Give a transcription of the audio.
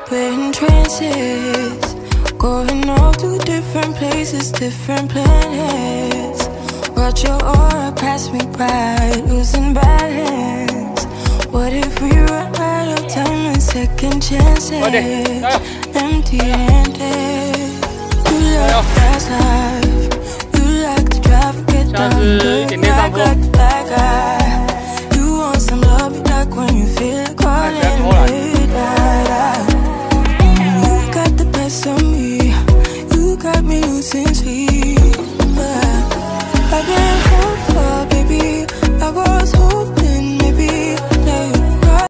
We're in trances, going off to different places, different planets. Watch your aura pass me by, losing balance. What if we run out of time and second chances? Empty-handed, you love fast life.